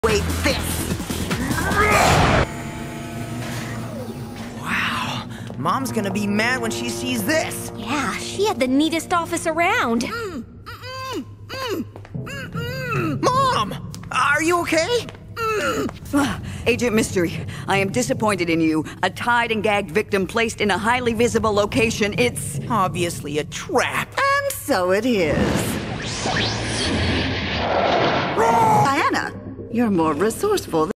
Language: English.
Wait, this! Wow, Mom's gonna be mad when she sees this! Yeah, she had the neatest office around. Mom! Are you okay? Agent Mystery, I am disappointed in you. A tied and gagged victim placed in a highly visible location. It's Obviously a trap. And so it is. Diana, you're more resourceful than